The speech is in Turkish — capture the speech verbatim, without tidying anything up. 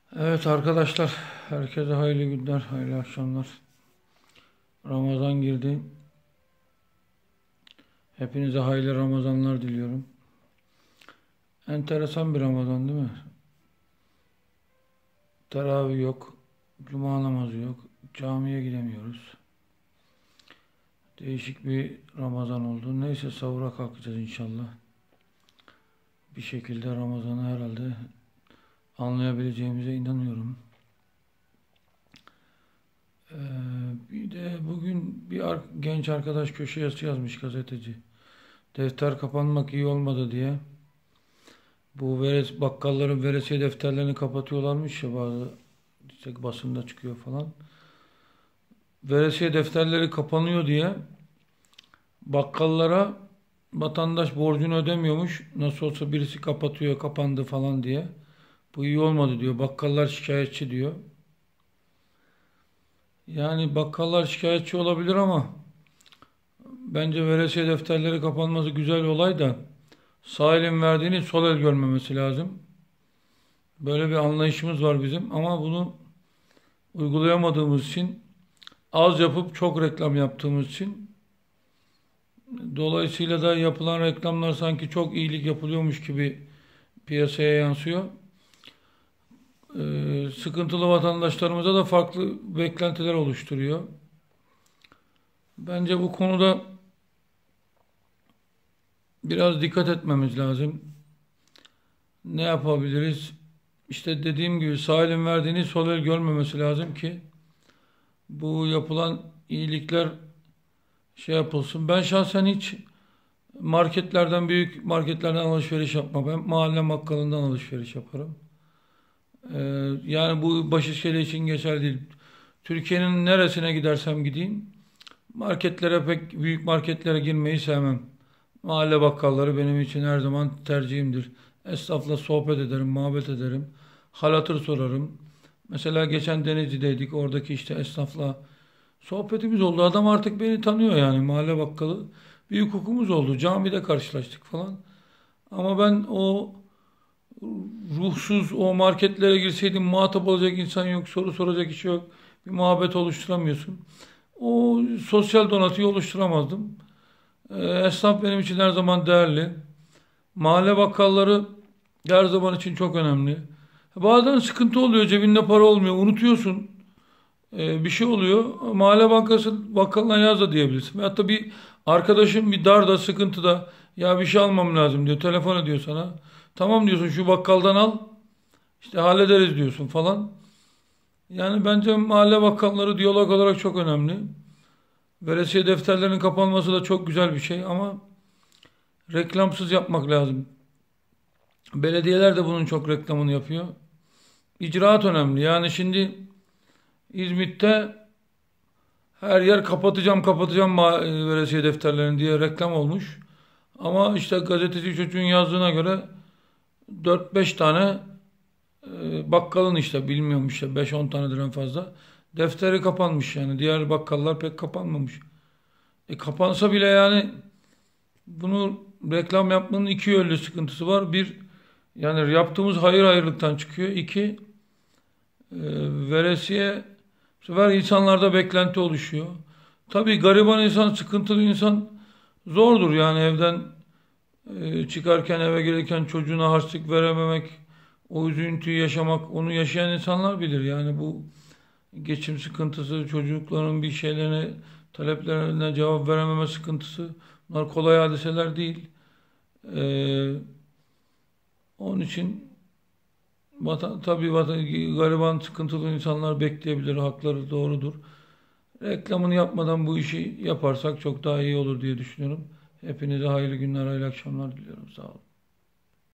Evet arkadaşlar, herkese hayırlı günler, hayırlı akşamlar. Ramazan girdi. Hepinize hayırlı Ramazanlar diliyorum. Enteresan bir Ramazan değil mi? Teravih yok, cuma namazı yok, camiye gidemiyoruz. Değişik bir Ramazan oldu. Neyse sahura kalkacağız inşallah. Bir şekilde Ramazan'ı herhalde anlayabileceğimize inanıyorum. Ee, bir de bugün bir ar- genç arkadaş köşe yazısı yazmış, gazeteci. Defter kapanmak iyi olmadı diye. Bu veres, bakkalların veresiye defterlerini kapatıyorlarmış ya, bazı işte basında çıkıyor falan. Veresiye defterleri kapanıyor diye bakkallara vatandaş borcunu ödemiyormuş. Nasıl olsa birisi kapatıyor, kapandı falan diye. Bu iyi olmadı diyor. Bakkallar şikayetçi diyor. Yani bakkallar şikayetçi olabilir ama bence veresiye defterleri kapanması güzel olay da sağ elin verdiğini sol el görmemesi lazım. Böyle bir anlayışımız var bizim ama bunu uygulayamadığımız için, az yapıp çok reklam yaptığımız için, dolayısıyla da yapılan reklamlar sanki çok iyilik yapılıyormuş gibi piyasaya yansıyor. Ee, sıkıntılı vatandaşlarımıza da farklı beklentiler oluşturuyor. Bence bu konuda biraz dikkat etmemiz lazım. Ne yapabiliriz? İşte dediğim gibi sağ elin verdiğini sol el görmemesi lazım ki bu yapılan iyilikler şey yapılsın. Ben şahsen hiç marketlerden, büyük marketlerden alışveriş yapmam. Ben mahalle bakkalından alışveriş yaparım. Ee, yani bu Başişehir için geçerli değil. Türkiye'nin neresine gidersem gideyim, marketlere, pek büyük marketlere girmeyi sevmem. Mahalle bakkalları benim için her zaman tercihimdir. Esnafla sohbet ederim, muhabbet ederim. Hal hatır sorarım. Mesela geçen Denizli'deydik. Oradaki işte esnafla sohbetimiz oldu. Adam artık beni tanıyor yani, mahalle bakkalı. Bir hukukumuz oldu. Camide karşılaştık falan. Ama ben o ruhsuz o marketlere girseydim, muhatap olacak insan yok, soru soracak kişi yok. Bir muhabbet oluşturamıyorsun. O sosyal donatıyı oluşturamazdım. Ee, esnaf benim için her zaman değerli. Mahalle bakkalları her zaman için çok önemli. Bazen sıkıntı oluyor, cebinde para olmuyor, unutuyorsun. Ee, bir şey oluyor. Mahalle bankası bakkalına yaz da diyebilirsin. Veyahut da bir arkadaşın bir darda, sıkıntıda, ya bir şey almam lazım diyor. Telefon ediyor sana. Tamam diyorsun, şu bakkaldan al. İşte hallederiz diyorsun falan. Yani bence mahalle bakkalları diyalog olarak çok önemli. Veresiye defterlerinin kapanması da çok güzel bir şey ama reklamsız yapmak lazım. Belediyeler de bunun çok reklamını yapıyor. İcraat önemli. Yani şimdi İzmit'te her yer kapatacağım kapatacağım ma- veresiye defterlerini diye reklam olmuş. Ama işte gazeteci çocuğun yazdığına göre dört beş tane e, bakkalın, işte bilmiyorum, işte beş on tanedir en fazla, defteri kapanmış yani. Diğer bakkallar pek kapanmamış. E kapansa bile yani bunu reklam yapmanın iki yönlü sıkıntısı var. Bir, yani yaptığımız hayır hayırlıktan çıkıyor. İki, e, veresiye bu sefer insanlarda beklenti oluşuyor. Tabii gariban insan, sıkıntılı insan zordur yani, evden e, çıkarken, eve gelirken çocuğuna harçlık verememek, o üzüntüyü yaşamak, onu yaşayan insanlar bilir. Yani bu geçim sıkıntısı, çocukların bir şeylerine, taleplerine cevap verememe sıkıntısı, bunlar kolay hadiseler değil. Ee, onun için vatan, tabii vatan, gariban, sıkıntılı insanlar bekleyebilir, hakları doğrudur. Reklamını yapmadan bu işi yaparsak çok daha iyi olur diye düşünüyorum. Hepinize hayırlı günler, hayırlı akşamlar diliyorum. Sağ olun.